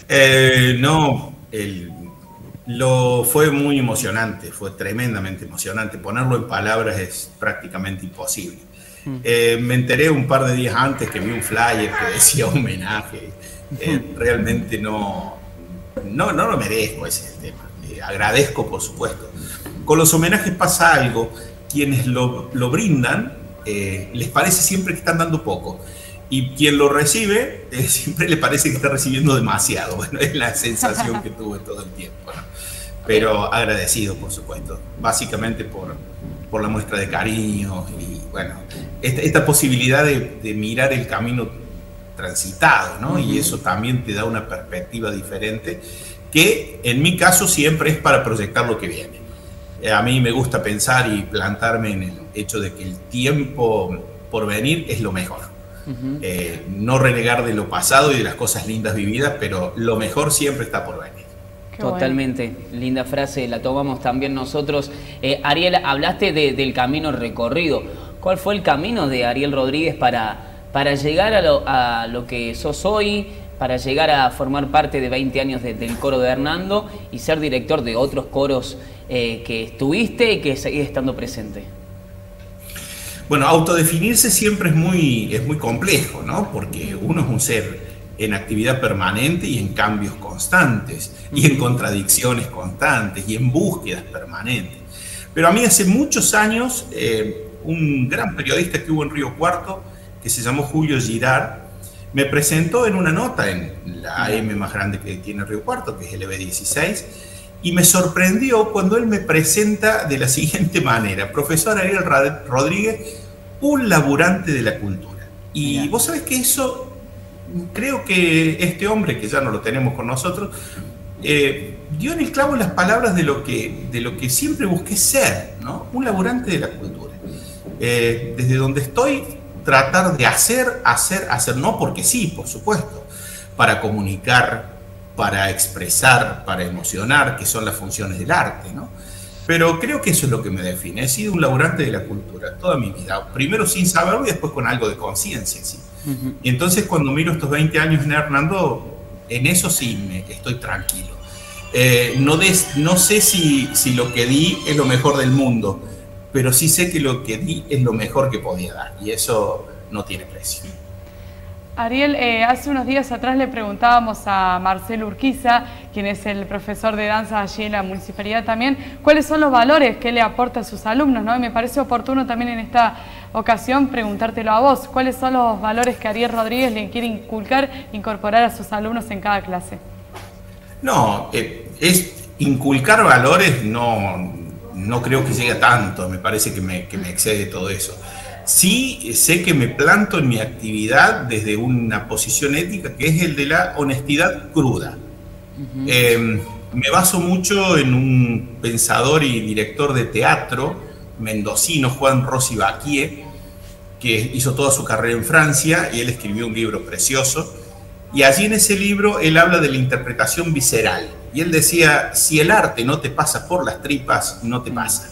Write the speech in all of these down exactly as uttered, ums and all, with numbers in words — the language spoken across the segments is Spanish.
Eh, no, el, lo fue muy emocionante, fue tremendamente emocionante. Ponerlo en palabras es prácticamente imposible. Mm. Eh, me enteré un par de días antes que vi un flyer que decía homenaje. Eh, realmente no, no, no lo merezco, ese es el tema. Eh, agradezco, por supuesto. Con los homenajes pasa algo. Quienes lo, lo brindan, eh, les parece siempre que están dando poco. Y quien lo recibe, eh, siempre le parece que está recibiendo demasiado. Bueno, es la sensación que tuve todo el tiempo, ¿no? Pero agradecido, por supuesto. Básicamente por, por la muestra de cariño y, bueno, esta, esta posibilidad de, de mirar el camino transitado, ¿no? Uh-huh. Y eso también te da una perspectiva diferente, que en mi caso siempre es para proyectar lo que viene. A mí me gusta pensar y plantarme en el hecho de que el tiempo por venir es lo mejor. Uh-huh. Eh, no renegar de lo pasado y de las cosas lindas vividas, pero lo mejor siempre está por venir. Qué Totalmente, bueno. Linda frase, la tomamos también nosotros. Eh, Ariel, hablaste de, del camino recorrido. ¿Cuál fue el camino de Ariel Rodríguez para, para llegar a lo, a lo que sos hoy, para llegar a formar parte de veinte años de, del coro de Hernando y ser director de otros coros eh, que estuviste y que seguís estando presente? Bueno, autodefinirse siempre es muy, es muy complejo, ¿no? Porque uno es un ser en actividad permanente y en cambios constantes, y en contradicciones constantes, y en búsquedas permanentes. Pero a mí hace muchos años, eh, un gran periodista que hubo en Río Cuarto, que se llamó Julio Girard, me presentó en una nota en la A M más grande que tiene Río Cuarto, que es el E B dieciséis, y me sorprendió cuando él me presenta de la siguiente manera: profesor Ariel Rodríguez, un laburante de la cultura. Y Mira. Vos sabés que eso, creo que este hombre, que ya no lo tenemos con nosotros, eh, dio en el clavo las palabras de lo que, de lo que siempre busqué ser, ¿no? Un laburante de la cultura. Eh, desde donde estoy, tratar de hacer, hacer, hacer, no porque sí, por supuesto, para comunicar, para expresar, para emocionar, que son las funciones del arte, ¿no? Pero creo que eso es lo que me define. He sido un laburante de la cultura toda mi vida, primero sin saberlo y después con algo de conciencia, ¿sí? Uh-huh. Y entonces cuando miro estos veinte años en Hernando, en eso sí me estoy tranquilo. Eh, no, des, no sé si, si lo que di es lo mejor del mundo, pero sí sé que lo que di es lo mejor que podía dar, y eso no tiene precio. Ariel, eh, hace unos días atrás le preguntábamos a Marcelo Urquiza, quien es el profesor de danza allí en la municipalidad también, cuáles son los valores que le aporta a sus alumnos, ¿no? Y me parece oportuno también en esta ocasión preguntártelo a vos. ¿Cuáles son los valores que Ariel Rodríguez le quiere inculcar, incorporar a sus alumnos en cada clase? No, eh, es inculcar valores, no, no creo que llegue a tanto, me parece que me, que me excede todo eso. Sí sé que me planto en mi actividad desde una posición ética que es el de la honestidad cruda. Uh-huh. eh, me baso mucho en un pensador y director de teatro mendocino, Juan Rossi Baquier, que hizo toda su carrera en Francia, y él escribió un libro precioso, y allí en ese libro él habla de la interpretación visceral, y él decía: si el arte no te pasa por las tripas, no te pasa.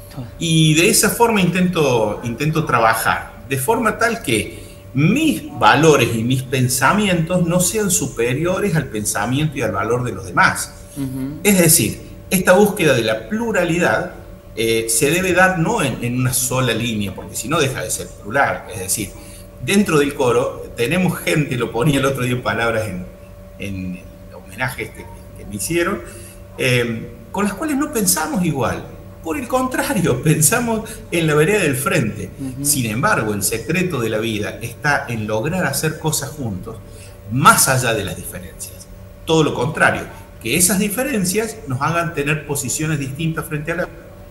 Y de esa forma intento, intento trabajar, de forma tal que mis valores y mis pensamientos no sean superiores al pensamiento y al valor de los demás. Uh-huh. Es decir, esta búsqueda de la pluralidad eh, se debe dar no en, en una sola línea, porque si no deja de ser plural. Es decir, dentro del coro tenemos gente, lo ponía el otro día en palabras en, en el homenaje este que, que me hicieron, eh, con las cuales no pensamos igual. Por el contrario, pensamos en la vereda del frente. Uh-huh. Sin embargo, el secreto de la vida está en lograr hacer cosas juntos, más allá de las diferencias. Todo lo contrario, que esas diferencias nos hagan tener posiciones distintas frente a la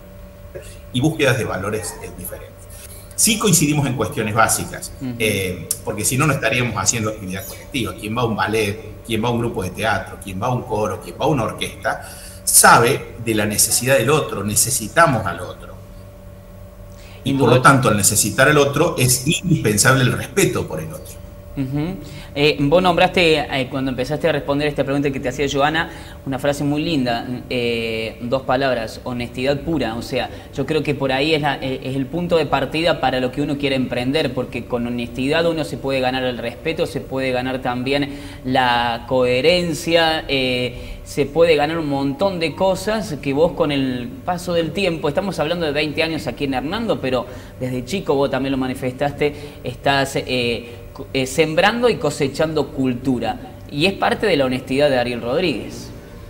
y búsquedas de valores eh, diferentes. Sí coincidimos en cuestiones básicas, uh-huh. eh, porque si no, no estaríamos haciendo actividad colectiva. Quien va a un ballet, quien va a un grupo de teatro, quien va a un coro, quien va a una orquesta, sabe de la necesidad del otro, necesitamos al otro. Y por lo tanto, al necesitar al otro, es indispensable el respeto por el otro. Uh-huh. eh, vos nombraste, eh, cuando empezaste a responder esta pregunta que te hacía Joana, una frase muy linda, eh, dos palabras, honestidad pura. O sea, yo creo que por ahí es, la, eh, es el punto de partida para lo que uno quiere emprender, porque con honestidad uno se puede ganar el respeto, se puede ganar también la coherencia, eh, se puede ganar un montón de cosas que vos con el paso del tiempo, estamos hablando de veinte años aquí en Hernando, pero desde chico vos también lo manifestaste, estás eh, eh, sembrando y cosechando cultura. Y es parte de la honestidad de Ariel Rodríguez.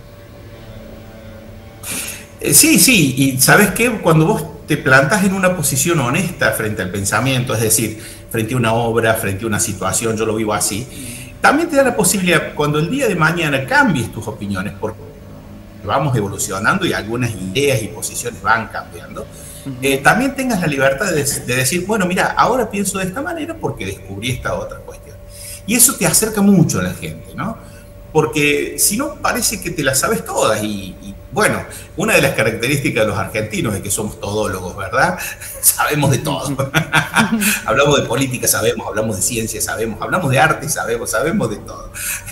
Eh, sí, sí, y ¿sabes qué? Cuando vos te plantas en una posición honesta frente al pensamiento, es decir, frente a una obra, frente a una situación, yo lo vivo así, también te da la posibilidad, cuando el día de mañana cambies tus opiniones, porque vamos evolucionando y algunas ideas y posiciones van cambiando, uh-huh. eh, también tengas la libertad de, de decir, bueno, mira, ahora pienso de esta manera porque descubrí esta otra cuestión. Y eso te acerca mucho a la gente, ¿no? Porque si no, parece que te las sabes todas. Y, y bueno, una de las características de los argentinos es que somos todólogos, ¿verdad? Sabemos de todo. Hablamos de política, sabemos, hablamos de ciencia, sabemos, hablamos de arte, sabemos, sabemos de todo.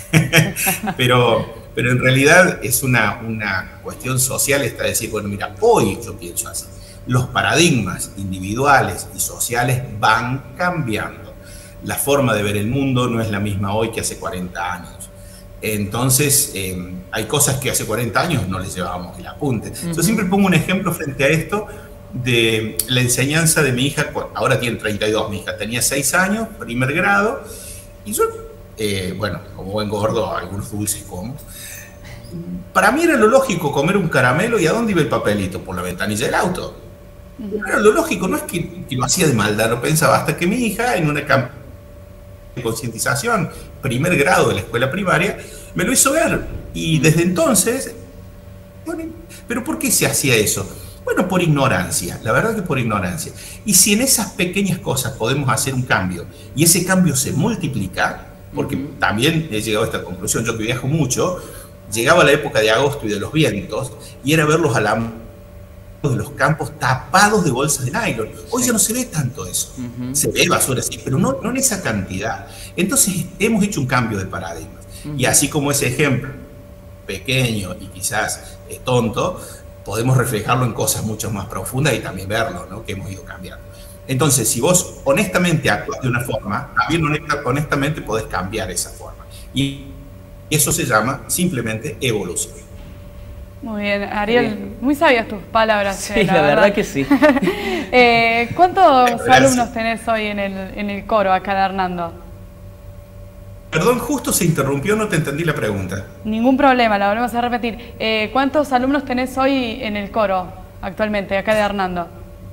pero, pero en realidad es una, una cuestión social, esta de decir, bueno, mira, hoy yo pienso así. Los paradigmas individuales y sociales van cambiando. La forma de ver el mundo no es la misma hoy que hace cuarenta años. Entonces, eh, hay cosas que hace cuarenta años no les llevábamos el apunte. Uh-huh. Yo siempre pongo un ejemplo frente a esto de la enseñanza de mi hija, ahora tiene treinta y dos, mi hija tenía seis años, primer grado, y yo, eh, bueno, como buen gordo, algunos dulces como. Para mí era lo lógico comer un caramelo, ¿y a dónde iba el papelito? Por la ventanilla del auto. Uh-huh. Era lo lógico, no es que, que lo hacía de maldad, no pensaba, hasta que mi hija en una campaña de concientización, primer grado de la escuela primaria, me lo hizo ver. Y desde entonces, bueno, ¿pero por qué se hacía eso? Bueno, por ignorancia, la verdad que por ignorancia. Y si en esas pequeñas cosas podemos hacer un cambio, y ese cambio se multiplica, porque uh-huh. también he llegado a esta conclusión, yo que viajo mucho, llegaba la época de agosto y de los vientos, y era ver los alambres de los campos tapados de bolsas de nylon. Hoy sí. ya no se ve tanto eso. Uh-huh. Se ve basura, sí, pero no, no en esa cantidad. Entonces hemos hecho un cambio de paradigmas. Uh-huh. Y así como ese ejemplo, pequeño y quizás eh, tonto, podemos reflejarlo en cosas mucho más profundas y también verlo, ¿no? Que hemos ido cambiando. Entonces, si vos honestamente actúas de una forma, también honestamente podés cambiar esa forma. Y eso se llama simplemente evolución. Muy bien, Ariel, bien. Muy sabias tus palabras. Sí, eh, la, la verdad. verdad que sí. eh, ¿Cuántos Gracias. alumnos tenés hoy en el, en el coro acá de Hernando? Perdón, justo se interrumpió, no te entendí la pregunta. Ningún problema, la volvemos a repetir. Eh, ¿Cuántos alumnos tenés hoy en el coro actualmente, acá de Hernando?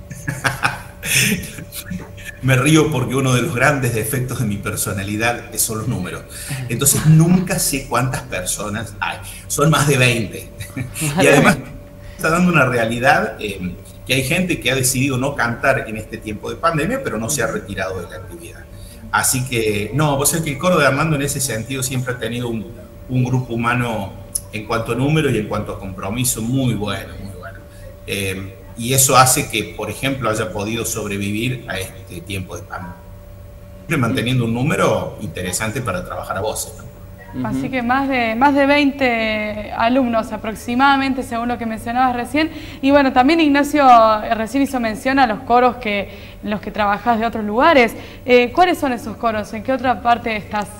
Me río porque uno de los grandes defectos de mi personalidad son los números. Entonces nunca sé cuántas personas hay. Son más de veinte. Y además está dando una realidad eh, que hay gente que ha decidido no cantar en este tiempo de pandemia, pero no se ha retirado de la actividad. Así que, no, vos sabés que el coro de Hernando en ese sentido siempre ha tenido un, un grupo humano en cuanto a número y en cuanto a compromiso muy bueno, muy bueno. Eh, y eso hace que, por ejemplo, haya podido sobrevivir a este tiempo de pandemia, manteniendo un número interesante para trabajar a voces, ¿no? Así que más de, más de veinte alumnos aproximadamente, según lo que mencionabas recién. Y bueno, también Ignacio recién hizo mención a los coros que, en los que trabajás de otros lugares. Eh, ¿Cuáles son esos coros? ¿En qué otra parte estás?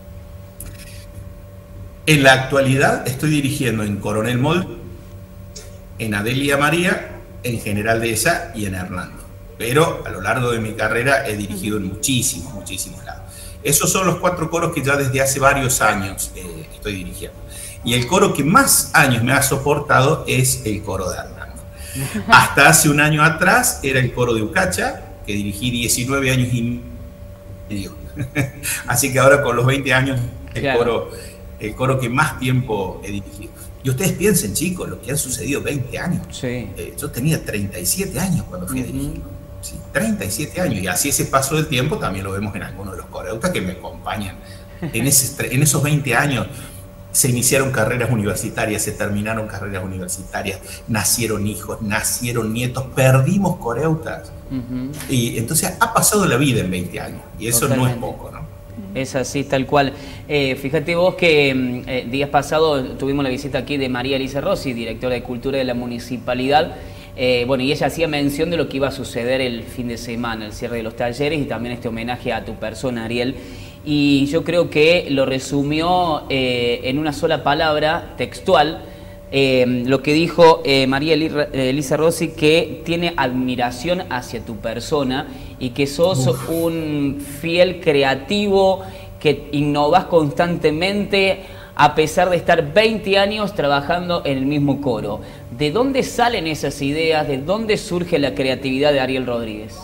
En la actualidad estoy dirigiendo en Coronel Moll, en Adelia María, en General Dehesa y en Hernando. Pero a lo largo de mi carrera he dirigido en muchísimos, muchísimos lados. Esos son los cuatro coros que ya desde hace varios años eh, estoy dirigiendo. Y el coro que más años me ha soportado es el coro de Hernando. Hasta hace un año atrás era el coro de Ucacha, que dirigí diecinueve años y medio. Así que ahora con los veinte años, el, claro. coro, el coro que más tiempo he dirigido. Y ustedes piensen, chicos, lo que han sucedido veinte años. Sí. Eh, yo tenía treinta y siete años cuando fui uh-huh. a dirigir. Sí, treinta y siete años, y así ese paso del tiempo también lo vemos en algunos de los coreutas que me acompañan. En, ese, en esos veinte años se iniciaron carreras universitarias, se terminaron carreras universitarias, nacieron hijos, nacieron nietos, perdimos coreutas. Uh-huh. Y entonces ha pasado la vida en veinte años, y eso Totalmente. No es poco, ¿no? Es así, tal cual. Eh, fíjate vos que eh, días pasados tuvimos la visita aquí de María Elisa Rossi, directora de Cultura de la Municipalidad. Eh, bueno, y ella hacía mención de lo que iba a suceder el fin de semana, el cierre de los talleres y también este homenaje a tu persona, Ariel. Y yo creo que lo resumió eh, en una sola palabra textual, eh, lo que dijo eh, María Elisa Rossi, que tiene admiración hacia tu persona y que sos Uf. un fiel creativo, que innovás constantemente a pesar de estar veinte años trabajando en el mismo coro. ¿De dónde salen esas ideas? ¿De dónde surge la creatividad de Ariel Rodríguez?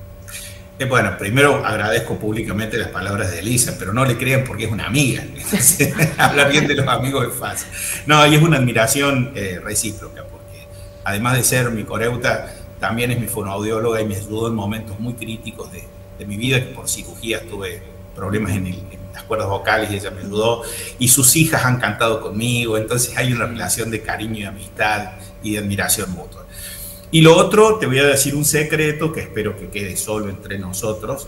Eh, bueno, primero agradezco públicamente las palabras de Elisa, pero no le crean porque es una amiga. Entonces, hablar bien de los amigos es fácil. No, y es una admiración eh, recíproca, porque además de ser mi coreuta, también es mi fonoaudióloga y me ayudó en momentos muy críticos de, de mi vida, que por cirugía tuve problemas en, el, en las cuerdas vocales y ella me ayudó, y sus hijas han cantado conmigo, entonces hay una relación de cariño y amistad y de admiración mutua. Y lo otro, te voy a decir un secreto que espero que quede solo entre nosotros.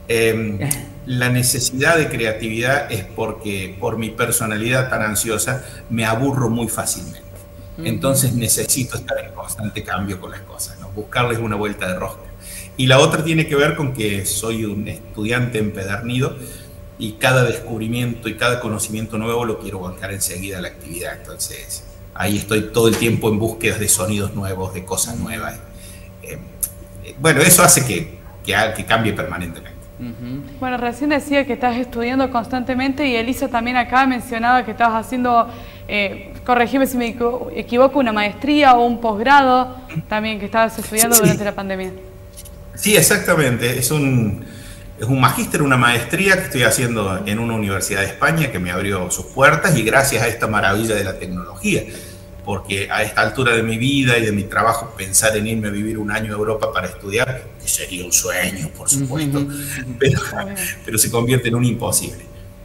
Eh, la necesidad de creatividad es porque por mi personalidad tan ansiosa me aburro muy fácilmente. Entonces necesito estar en constante cambio con las cosas, ¿no? Buscarles una vuelta de rosca. Y la otra tiene que ver con que soy un estudiante empedernido y cada descubrimiento y cada conocimiento nuevo lo quiero volcar enseguida a la actividad. Entonces ahí estoy todo el tiempo en búsqueda de sonidos nuevos, de cosas nuevas. Eh, eh, bueno, eso hace que, que, que cambie permanentemente. Uh-huh. Bueno, recién decía que estás estudiando constantemente y Elisa también acá mencionaba que estabas haciendo, eh, corregime si me equivoco, una maestría o un posgrado también que estabas estudiando sí, durante sí. la pandemia. Sí, exactamente. Es un, es un magíster, una maestría que estoy haciendo en una universidad de España que me abrió sus puertas y gracias a esta maravilla de la tecnología. Porque a esta altura de mi vida y de mi trabajo, pensar en irme a vivir un año a Europa para estudiar, que sería un sueño, por supuesto, pero, pero se convierte en un imposible.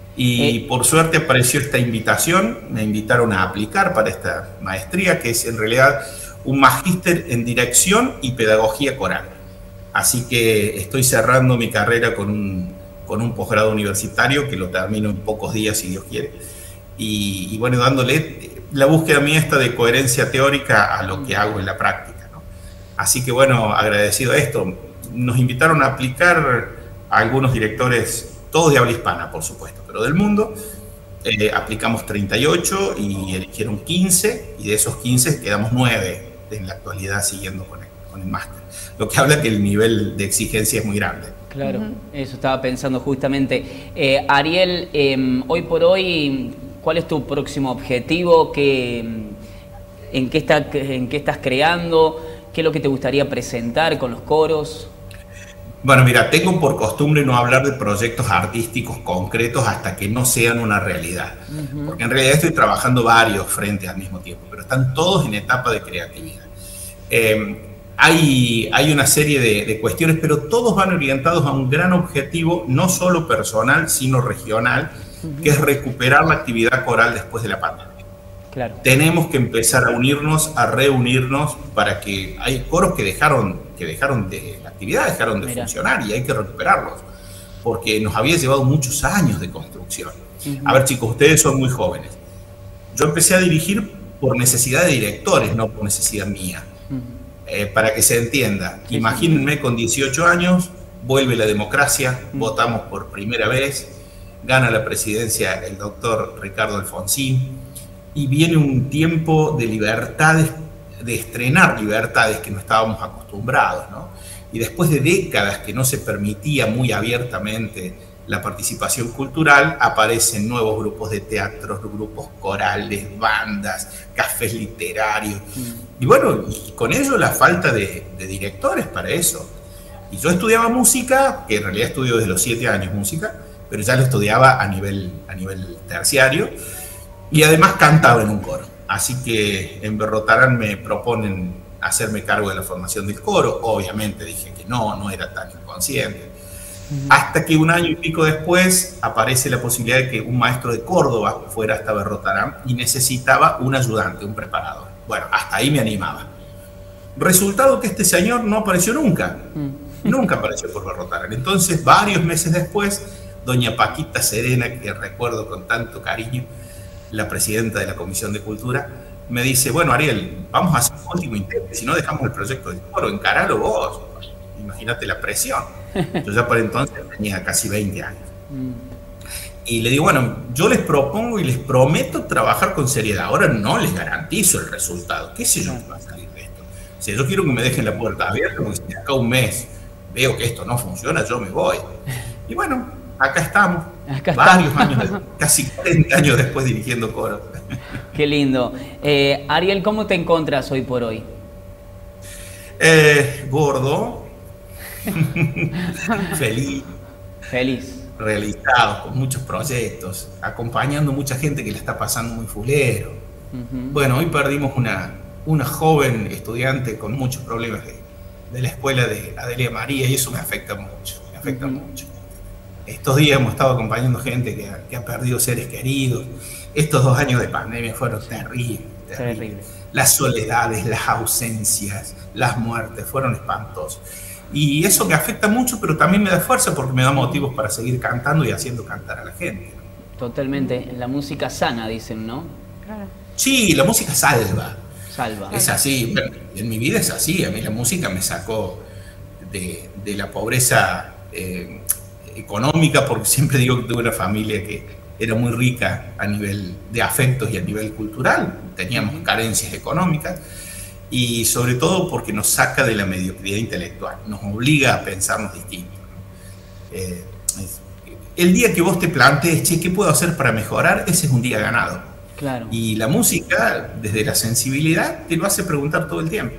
Y eh. por suerte apareció esta invitación, me invitaron a aplicar para esta maestría, que es en realidad un magíster en dirección y pedagogía coral. Así que estoy cerrando mi carrera con un, con un posgrado universitario, que lo termino en pocos días, si Dios quiere. Y, y bueno, dándole la búsqueda mía esta de coherencia teórica a lo que hago en la práctica, ¿no? Así que bueno, agradecido a esto. Nos invitaron a aplicar a algunos directores, todos de habla hispana, por supuesto, pero del mundo. Eh, aplicamos treinta y ocho y eligieron quince, y de esos quince quedamos nueve en la actualidad siguiendo con el, con el máster. Lo que habla que el nivel de exigencia es muy grande. Claro, uh-huh. Eso estaba pensando justamente. Eh, Ariel, eh, hoy por hoy, ¿cuál es tu próximo objetivo? ¿Qué, en, qué está, ¿En qué estás creando? ¿Qué es lo que te gustaría presentar con los coros? Bueno, mira, tengo por costumbre no hablar de proyectos artísticos concretos hasta que no sean una realidad. Uh-huh. Porque en realidad estoy trabajando varios frentes al mismo tiempo, pero están todos en etapa de creatividad. Eh, hay, hay una serie de, de cuestiones, pero todos van orientados a un gran objetivo, no solo personal, sino regional, uh-huh. que es recuperar la actividad coral después de la pandemia. Claro. Tenemos que empezar a unirnos, a reunirnos, para que hay coros que dejaron, que dejaron de la actividad, dejaron de Mira. funcionar y hay que recuperarlos, porque nos había llevado muchos años de construcción. Uh-huh. A ver, chicos, ustedes son muy jóvenes. Yo empecé a dirigir por necesidad de directores, no por necesidad mía. Uh-huh. eh, para que se entienda, sí, imagínense con dieciocho años, vuelve la democracia, uh-huh. votamos por primera vez, gana la presidencia el doctor Ricardo Alfonsín, y viene un tiempo de libertades, de estrenar libertades que no estábamos acostumbrados, ¿no? Y después de décadas que no se permitía muy abiertamente la participación cultural, aparecen nuevos grupos de teatros, grupos corales, bandas, cafés literarios. Mm. Y bueno, y con ello la falta de, de directores para eso. Y yo estudiaba música, que en realidad estudio desde los siete años música, pero ya lo estudiaba a nivel, a nivel terciario, y además cantaba en un coro. Así que en Berrotarán me proponen hacerme cargo de la formación del coro. Obviamente dije que no, no era tan inconsciente. Uh-huh. Hasta que un año y pico después aparece la posibilidad de que un maestro de Córdoba fuera hasta Berrotarán y necesitaba un ayudante, un preparador. Bueno, hasta ahí me animaba. Resultado que este señor no apareció nunca. Uh-huh. Nunca apareció por Berrotarán. Entonces, varios meses después, doña Paquita Serena, que recuerdo con tanto cariño, la presidenta de la Comisión de Cultura, me dice, bueno, Ariel, vamos a hacer un último intento, si no dejamos el proyecto del coro, encaralo vos. Imagínate la presión. Yo ya por entonces tenía casi veinte años. Y le digo, bueno, yo les propongo y les prometo trabajar con seriedad. Ahora no les garantizo el resultado. ¿Qué sé yo qué va a salir de esto? O sea, yo quiero que me dejen la puerta abierta, porque si acá un mes veo que esto no funciona, yo me voy. Y bueno, acá estamos. Acá varios estamos. años, casi cuarenta años después dirigiendo coros. Qué lindo. Eh, Ariel, ¿cómo te encuentras hoy por hoy? Eh, gordo. Feliz. Feliz. Realizado, con muchos proyectos, acompañando mucha gente que la está pasando muy fulero. Uh-huh. Bueno, hoy perdimos una, una joven estudiante con muchos problemas de, de la escuela de Adelia María, y eso me afecta mucho, me afecta uh-huh. mucho. Estos días hemos estado acompañando gente que ha, que ha perdido seres queridos. Estos dos años de pandemia fueron terribles, terribles. Terrible. Las soledades, las ausencias, las muertes fueron espantosas. Y eso me afecta mucho, pero también me da fuerza porque me da motivos para seguir cantando y haciendo cantar a la gente. Totalmente. La música sana, dicen, ¿no? Claro. Sí, la música salva. Salva. Es así. Bueno, en mi vida es así. A mí la música me sacó de, de la pobreza eh, económica, porque siempre digo que tuve una familia que era muy rica a nivel de afectos y a nivel cultural. Teníamos carencias económicas. Y sobre todo porque nos saca de la mediocridad intelectual, nos obliga a pensarnos distintos. Eh, es, el día que vos te plantees, che, ¿qué puedo hacer para mejorar? Ese es un día ganado. Claro. Y la música, desde la sensibilidad, te lo hace preguntar todo el tiempo.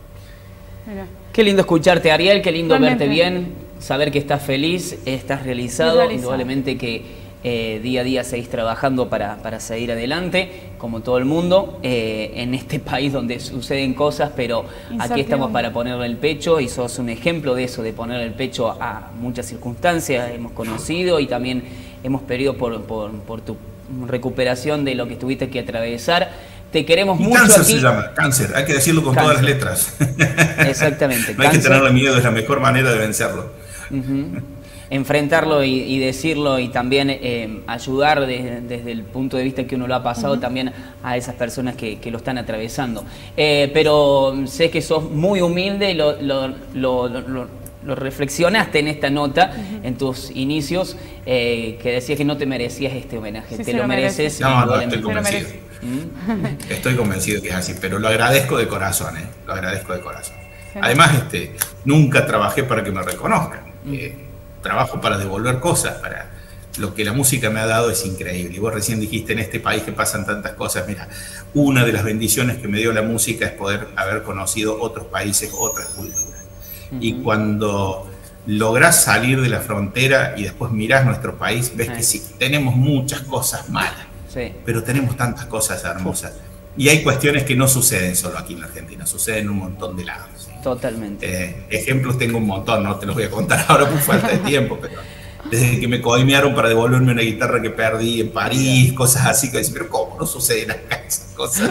Mira. Qué lindo escucharte, Ariel, qué lindo Realmente. verte bien, saber que estás feliz, estás realizado, realizado. Indudablemente que Eh, día a día seguís trabajando para, para seguir adelante, como todo el mundo, eh, en este país donde suceden cosas, pero aquí estamos para ponerle el pecho, y sos un ejemplo de eso, de ponerle el pecho a muchas circunstancias. Hemos conocido y también hemos pedido por, por, por tu recuperación de lo que tuviste que atravesar. Te queremos y mucho cáncer aquí. se llama, cáncer, hay que decirlo con cáncer. Todas las letras. Exactamente. No hay cáncer. Que tenerle miedo, es la mejor manera de vencerlo. Uh-huh. Enfrentarlo y, y decirlo, y también eh, ayudar de, desde el punto de vista que uno lo ha pasado uh-huh. también a esas personas que, que lo están atravesando. Eh, pero sé que sos muy humilde y lo, lo, lo, lo, lo reflexionaste en esta nota, uh-huh. en tus inicios, eh, que decías que no te merecías este homenaje. Sí, te lo, lo mereces. No, no, estoy convencido. ¿Mm? Estoy convencido que es así, pero lo agradezco de corazón, ¿eh? Lo agradezco de corazón. Sí. Además, este, nunca trabajé para que me reconozcan. Uh-huh. eh, Trabajo para devolver cosas, para lo que la música me ha dado es increíble. Y vos recién dijiste, en este país que pasan tantas cosas, mira, una de las bendiciones que me dio la música es poder haber conocido otros países, otras culturas. Uh-huh. Y cuando lográs salir de la frontera y después mirás nuestro país, ves uh-huh. que sí, tenemos muchas cosas malas, sí. pero tenemos tantas cosas hermosas. Y hay cuestiones que no suceden solo aquí en la Argentina, suceden en un montón de lados. ¿Sí? Totalmente. Eh, ejemplos tengo un montón, no te los voy a contar ahora por falta de tiempo, pero desde que me coimearon para devolverme una guitarra que perdí en París, cosas así, que dicen, pero ¿cómo no suceden acá esas cosas?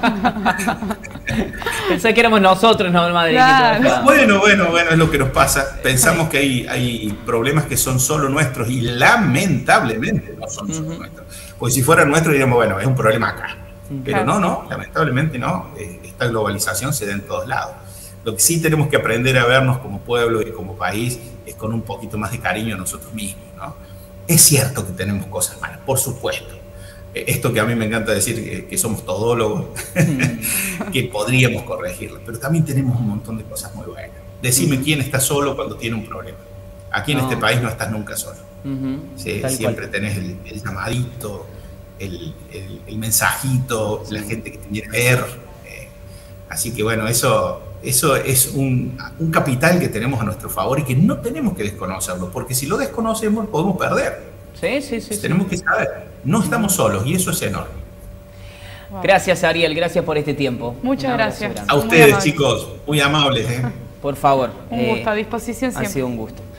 Pensé que éramos nosotros, no el Madrid. Claro. Bueno, bueno, bueno, es lo que nos pasa. Pensamos que hay, hay problemas que son solo nuestros y lamentablemente no son solo uh-huh. nuestros. Porque si fueran nuestros diríamos, bueno, es un problema acá. Pero no, no, lamentablemente no. Esta globalización se da en todos lados. Lo que sí tenemos que aprender a vernos como pueblo y como país es con un poquito más de cariño a nosotros mismos, ¿no? Es cierto que tenemos cosas malas, por supuesto. Esto que a mí me encanta decir, que, que somos todólogos, que podríamos corregirlo, pero también tenemos un montón de cosas muy buenas. Decime quién está solo cuando tiene un problema. Aquí en no. este país no estás nunca solo. Uh-huh. ¿Sí? Siempre cual. tenés el, el llamadito, el, el, el mensajito, sí. la gente que te quiere ver. Eh, así que bueno, eso, eso es un, un capital que tenemos a nuestro favor y que no tenemos que desconocerlo, porque si lo desconocemos podemos perder. Sí, sí, sí. Tenemos sí. que saber, no estamos solos y eso es enorme. Wow. Gracias, Ariel, gracias por este tiempo. Muchas gracias. A ustedes, chicos, muy amables. ¿eh? Por favor. Un gusto, a disposición siempre. Ha sido un gusto.